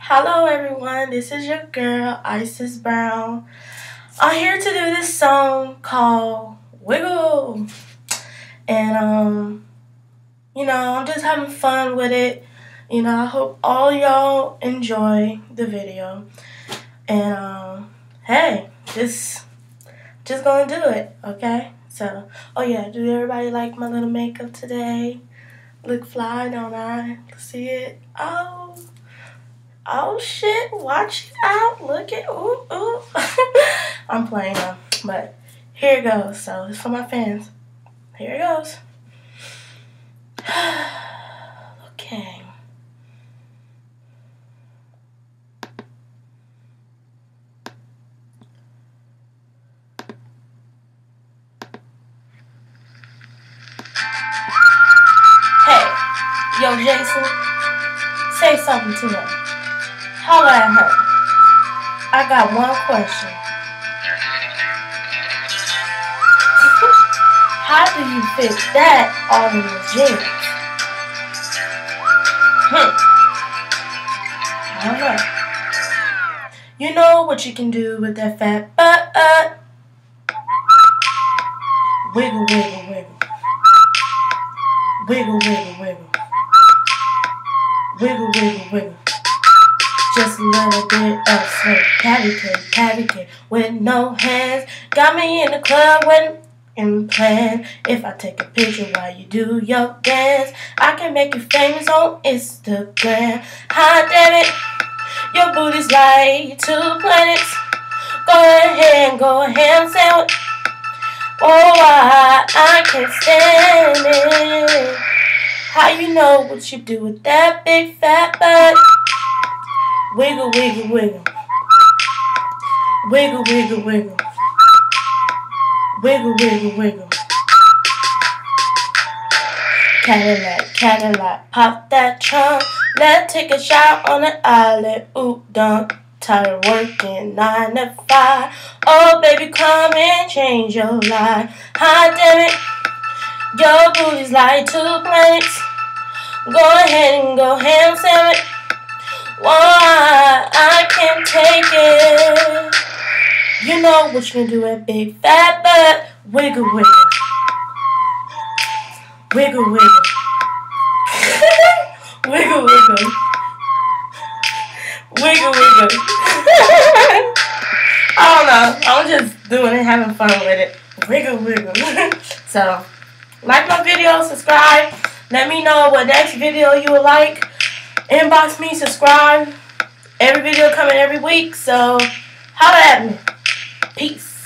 Hello everyone, this is your girl Isis Brown. I'm here to do this song called Wiggle. And I'm just having fun with it. I hope all y'all enjoy the video. And hey, just gonna do it, okay? So, oh yeah, do everybody like my little makeup today? Look fly, don't I? See it? Oh shit, watch it out. Look at, ooh. I'm playing though, but here it goes. So it's for my fans. Here it goes. Okay. Hey, yo Jason, say something to her. Holla at her. I got one question. How do you fit that all in your jeans? I don't know. You know what you can do with that fat butt? Wiggle, wiggle, wiggle. Wiggle, wiggle, wiggle. Wiggle, wiggle, wiggle. Just a little bit of sweat, patty cake with no hands. Got me in the club waiting plan. If I take a picture while you do your dance, I can make you famous on Instagram. Hot damn it, your booty's like 2 planets. Go ahead, say it. Oh, I can't stand it. How you know what you do with that big fat butt? Wiggle, wiggle, wiggle. Wiggle, wiggle, wiggle. Wiggle, wiggle, wiggle. Cadillac, pop that trunk. Let's take a shot on the island. Ooh, dunk. Tired working 9 to 5. Oh, baby, come and change your life. Hot damn it, your booty's like 2 planets. Go ahead and go ham sandwich. Why I can't take it. You know what you can do at big fat butt. Wiggle, wiggle. Wiggle, wiggle. Wiggle, wiggle. Wiggle, wiggle. I don't know. I'm just doing it, having fun with it. Wiggle, wiggle. So, like my video, subscribe. Let me know what next video you would like. Inbox me, subscribe. Every video coming every week, so holla at me. Peace.